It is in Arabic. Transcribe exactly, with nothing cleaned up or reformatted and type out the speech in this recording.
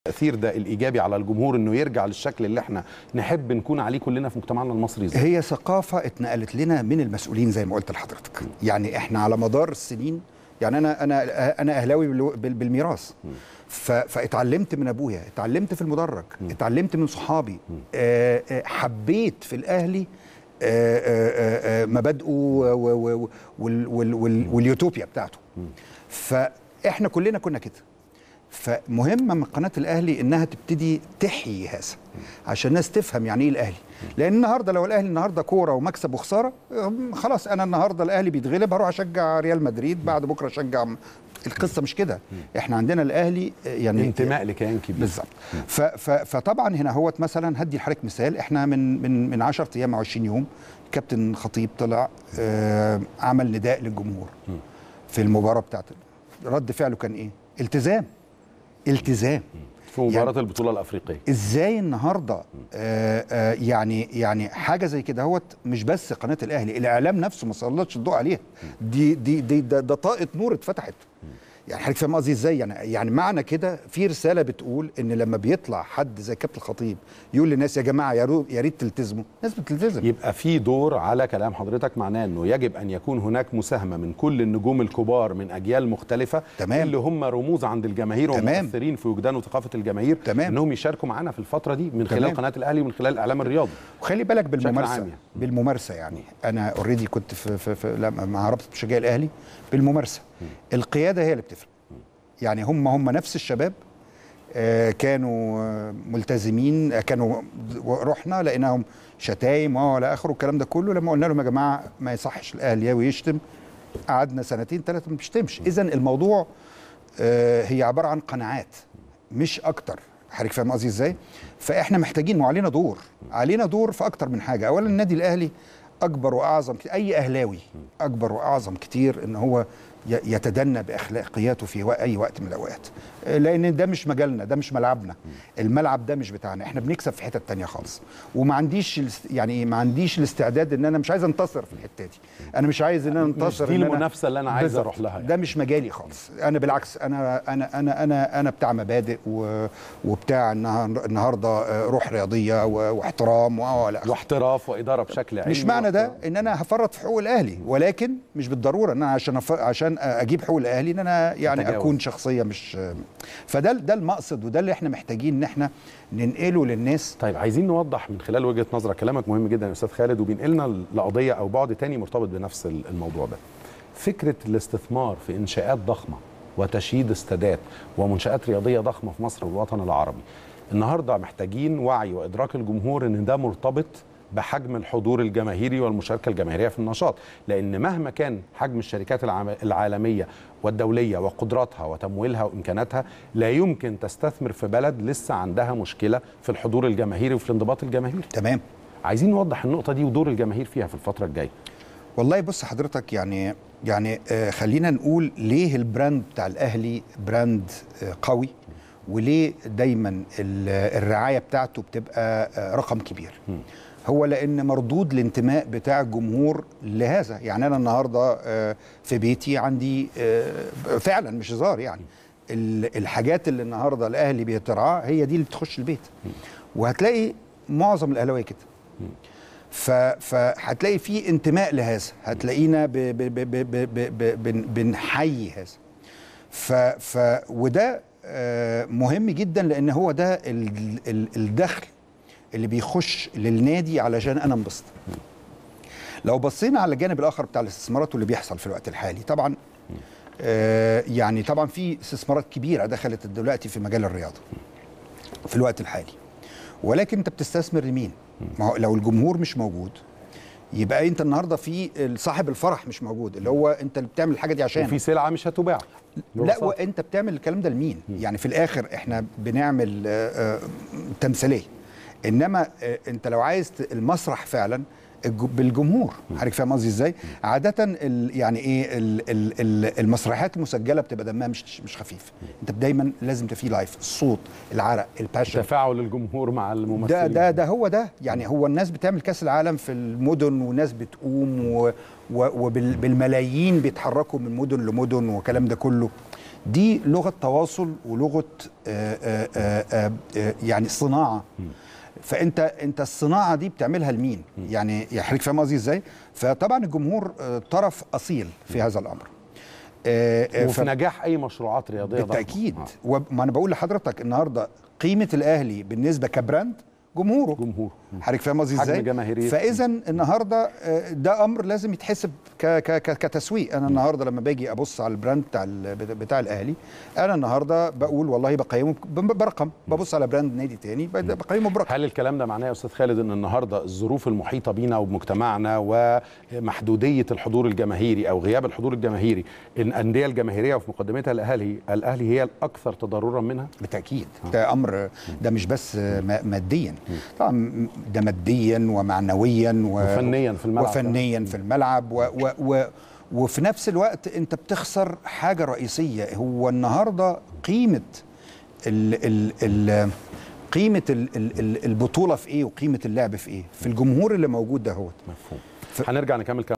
التأثير ده الإيجابي على الجمهور إنه يرجع للشكل اللي احنا نحب نكون عليه كلنا في مجتمعنا المصري ازاي؟ هي ثقافة اتنقلت لنا من المسؤولين زي ما قلت لحضرتك. يعني احنا على مدار السنين، يعني انا انا انا اهلاوي بالميراث، فاتعلمت من ابويا، اتعلمت في المدرج، اتعلمت من صحابي، حبيت في الاهلي مبادئه واليوتوبيا بتاعته. فاحنا كلنا كنا كده. فمهمه من قناه الاهلي انها تبتدي تحيي هذا عشان الناس تفهم يعني ايه الاهلي. لان النهارده لو الاهلي النهارده كوره ومكسب وخساره، خلاص انا النهارده الاهلي بيتغلب هروح اشجع ريال مدريد، بعد بكره اشجع. القصه مش كده. احنا عندنا الاهلي يعني انتماء لكيان كبير بالظبط. فطبعا هنا هوت مثلا هدي لحضرتك مثال، احنا من من من عشرة ايام او عشرين يوم كابتن خطيب طلع آه عمل نداء للجمهور في المباراه بتاعته. رد فعله كان ايه؟ التزام. التزام في مباراة يعني البطولة الأفريقية. ازاي النهارده آآ آآ يعني يعني حاجة زي كده هوت مش بس قناة الأهلي، الإعلام نفسه ما سلطش الضوء عليها. دي دي دي ده, ده طاقة نور اتفتحت. يعني حضرتك فاهم قصدي ازاي؟ يعني يعني معنى كده في رسالة بتقول ان لما بيطلع حد زي كابتن الخطيب يقول للناس يا جماعة يا ريت تلتزموا، الناس بتلتزم. يبقى في دور على كلام حضرتك، معناه انه يجب ان يكون هناك مساهمة من كل النجوم الكبار من اجيال مختلفة. تمام. اللي هم رموز عند الجماهير ومؤثرين في وجدان وثقافة الجماهير. تمام. انهم يشاركوا معانا في الفترة دي من خلال تمام. قناة الاهلي ومن خلال الاعلام الرياضي. وخلي بالك بالممارسة يعني. بالممارسة يعني انا اوريدي كنت في, في, في مع رابطة مشجعي الاهلي بالممارسة. القيادة هي اللي بتفرق. يعني هم هم نفس الشباب آه كانوا آه ملتزمين، آه كانوا رحنا لقيناهم شتايم ولا اخره الكلام ده كله. لما قلنا لهم يا جماعه ما يصحش الاهلاوي يشتم، قعدنا سنتين ثلاثه ما بيشتمش. اذا الموضوع آه هي عباره عن قناعات مش اكتر. حضرتك فاهم قصدي ازاي؟ فاحنا محتاجين وعلينا دور، علينا دور في اكتر من حاجه. اولا النادي الاهلي اكبر واعظم، اي اهلاوي اكبر واعظم كتير ان هو يتدنى باخلاقياته في اي وقت من الاوقات، لان ده مش مجالنا، ده مش ملعبنا. الملعب ده مش بتاعنا، احنا بنكسب في حته تانية خالص. وما عنديش يعني ما عنديش الاستعداد ان انا مش عايز انتصر في الحته دي. انا مش عايز ان انا انتصر. مش دي المنافسه اللي انا عايز اروح لها يعني. ده مش مجالي خالص. انا بالعكس، انا انا انا انا انا بتاع مبادئ وبتاع النهارده روح رياضيه واحترام واحتراف واداره بشكل علمي. مش معنى ده ان انا هفرط في حقوق الاهلي، ولكن مش بالضروره ان انا عشان عشان اجيب حقوق الاهلي ان انا يعني تجاوز. اكون شخصيه مش. فده ده المقصد وده اللي احنا محتاجين ان احنا ننقله للناس. طيب عايزين نوضح من خلال وجهه نظرك، كلامك مهم جدا يا استاذ خالد وبينقلنا لقضيه او بعد تاني مرتبط بنفس الموضوع ده. فكره الاستثمار في انشاءات ضخمه وتشييد استادات ومنشات رياضيه ضخمه في مصر والوطن العربي. النهارده محتاجين وعي وادراك الجمهور ان ده مرتبط بحجم الحضور الجماهيري والمشاركة الجماهيرية في النشاط، لأن مهما كان حجم الشركات العالمية والدولية وقدراتها وتمويلها وإمكاناتها، لا يمكن تستثمر في بلد لسه عندها مشكلة في الحضور الجماهيري وفي الانضباط الجماهيري. تمام. عايزين نوضح النقطة دي ودور الجماهير فيها في الفترة الجاية. والله بص حضرتك، يعني يعني آه خلينا نقول ليه البراند بتاع الأهلي براند آه قوي، وليه دايما الرعاية بتاعته بتبقى آه رقم كبير. م. هو لان مردود الانتماء بتاع الجمهور لهذا. يعني انا النهارده في بيتي عندي فعلا مش هزار، يعني الحاجات اللي النهارده الاهلي بيترعاها هي دي اللي بتخش البيت، وهتلاقي معظم الاهلاويه كده. فهتلاقي في انتماء لهذا، هتلاقينا بنحيي هذا. ف ف وده مهم جدا، لان هو ده الدخل اللي بيخش للنادي علشان انا انبسط. لو بصينا على الجانب الاخر بتاع الاستثمارات واللي بيحصل في الوقت الحالي، طبعا آه يعني طبعا في استثمارات كبيره دخلت دلوقتي في مجال الرياضه في الوقت الحالي، ولكن انت بتستثمر لمين؟ ما هو لو الجمهور مش موجود يبقى انت النهارده في صاحب الفرح مش موجود، اللي هو انت اللي بتعمل الحاجه دي عشان وفي سلعه مش هتباع. لا، وانت بتعمل الكلام ده لمين؟ يعني في الاخر احنا بنعمل آه تمثيليه، انما انت لو عايز المسرح فعلا بالجمهور. حضرتك فاهم قصدي ازاي؟ عاده يعني ايه المسرحيات المسجله بتبقى دمها مش مش خفيف. انت دايما لازم تبقى فيه لايف، الصوت، العرق، الباشن، تفاعل الجمهور مع الممثلين. ده ده ده هو ده. يعني هو الناس بتعمل كاس العالم في المدن وناس بتقوم وبالملايين بيتحركوا من مدن لمدن والكلام ده كله. دي لغه تواصل ولغه آآ آآ آآ يعني صناعه. فانت انت الصناعه دي بتعملها لمين؟ يعني يا حضرتك فاهم قصدي ازاي؟ فطبعا الجمهور طرف اصيل في هذا الامر. وفي ف... نجاح اي مشروعات رياضيه بالتاكيد. وما انا بقول لحضرتك النهارده قيمه الاهلي بالنسبه كبراند جمهوره. جمهور حضرتك فاهم قصدي ازاي؟ حجم جماهيريه. فاذا النهارده ده امر لازم يتحسب ك ك كتسويق. انا النهارده لما باجي ابص على البراند بتاع بتاع الاهلي، انا النهارده بقول والله بقيمه برقم، ببص على براند نادي تاني بقيمه برقم. هل الكلام ده معناه يا استاذ خالد ان النهارده الظروف المحيطه بينا وبمجتمعنا ومحدوديه الحضور الجماهيري او غياب الحضور الجماهيري، ان الانديه الجماهيريه وفي مقدمتها الاهلي الاهلي هي الاكثر تضررا منها؟ بالتاكيد. ده امر ده مش بس ماديا، طبعا ده ماديا ومعنويا و... وفنيا في الملعب وفنيا في الملعب و... و... و... وفي نفس الوقت انت بتخسر حاجه رئيسيه. هو النهارده قيمه ال... ال... ال... قيمه ال... ال... البطوله في ايه وقيمه اللعب في ايه؟ في الجمهور اللي موجود ده. هو مفهوم. ف... هنرجع نكمل كلام